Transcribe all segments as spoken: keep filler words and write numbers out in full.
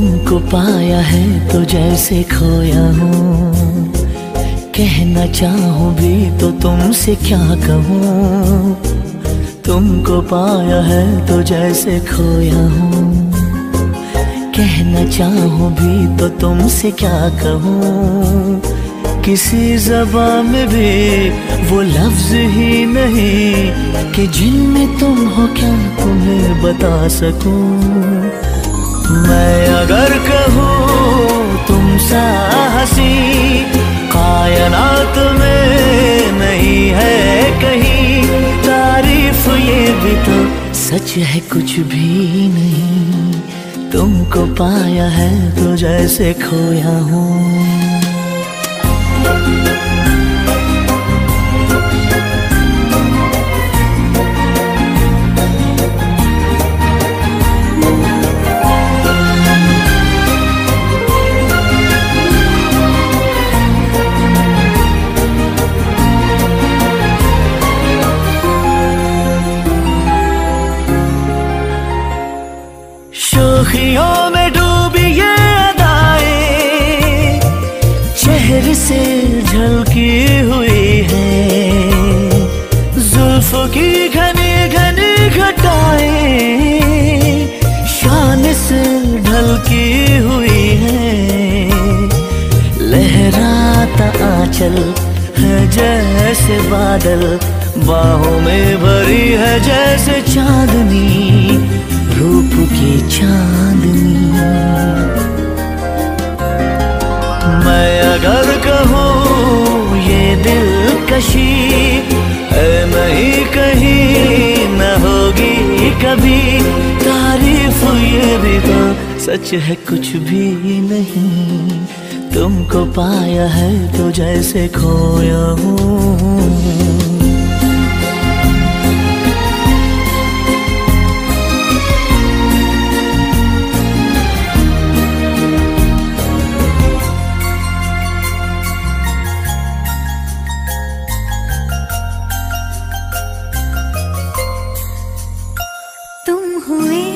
तुमको पाया है तो जैसे खोया हूँ, कहना चाहूँ भी तो तुमसे क्या कहूँ। तुमको पाया है तो जैसे खोया हूँ, कहना चाहूँ भी तो तुमसे क्या कहूँ। किसी ज़बान में भी वो लफ्ज़ ही नहीं कि जिनमें तुम हो क्या तुम्हें बता सकूँ। मैं अगर कहूँ तुम सा हंसी कायनात में नहीं है कहीं, तारीफ ये भी तो सच है कुछ भी नहीं। तुमको पाया है तो जैसे खोया हूँ। शोखियों में डूबी ये अदाएं चेहरे से झलकी हुई है, जुल्फों की घनी घनी घटाएं शान से ढलकी हुई है। लहराता आंचल है जैसे बादल, बाहों में भरी है जैसे चांदनी, रूप की चांदनी। मैं अगर कहूँ ये दिलकशी है नहीं कहीं न होगी कभी, तारीफ ये भी तो सच है कुछ भी नहीं। तुमको पाया है तो जैसे खोया हूँ। हुए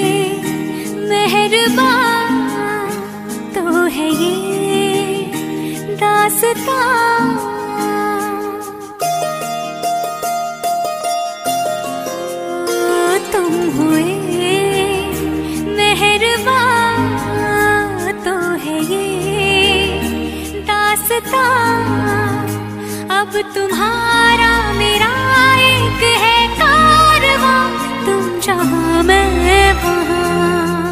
मेहरबान तो है ये दास्तां, तुम हुए मेहरबान तो है ये दास्तां। अब तुम्हारा मेरा एक है कारवां, तुम जहाँ मैं वहाँ।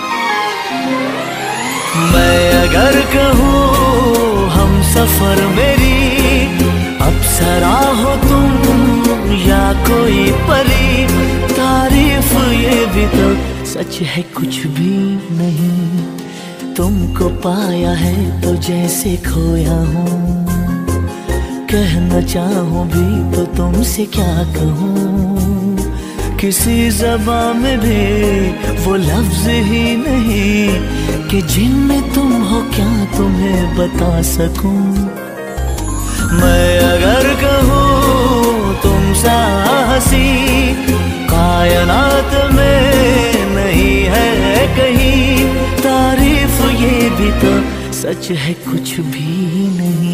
मैं अगर कहूँ हम सफर मेरी अप्सरा हो तुम या कोई परी, तारीफ ये भी तो सच है कुछ भी नहीं। तुमको पाया है तो जैसे खोया हूँ, कहना चाहूँ भी तो तुमसे क्या कहूँ। किसी ज़बान में भी वो लफ्ज़ ही नहीं कि जिनमें तुम हो क्या तुम्हें बता सकूं। मैं अगर कहूँ तुम सा हंसी कायनात में नहीं है कहीं, तारीफ ये भी तो सच है कुछ भी नहीं।